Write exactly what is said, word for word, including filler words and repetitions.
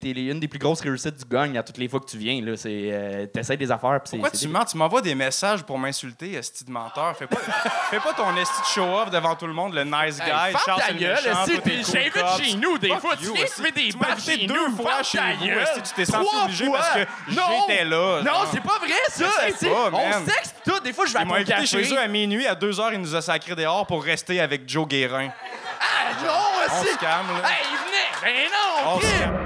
t'es une des plus grosses réussites du gang à toutes les fois que tu viens. Là. C'est, euh, t'essaies des affaires. Pis c'est, Pourquoi c'est tu des... mens? Tu m'envoies des messages pour m'insulter, esti de menteur. Fais pas, fais pas ton esti de show-off devant tout le monde, le nice guy. Hey, ferme Charles, ta c'est le gueule, méchant, esti, toi, t'es t'es- cool j'invite cop. chez nous des Fuck fois. you, Tu viens esti. fumer des Tu m'as battes invité chez deux nous. fois Ferme chez ta vous, gueule. esti. Tu t'es senti Trois obligé fois. parce que Non. j'étais là. Non, genre. c'est pas vrai, ça. Essaye esti. pas, On man. sexe pis tout. Des fois, je vais à Ils m'ont ton invité café. chez eux à minuit. À deux heures, il nous a sacré dehors pour rester avec Joe Guérin. Ah, non, On esti. se calme, là. Hey, il venait. Ben non, On se Chris. calme.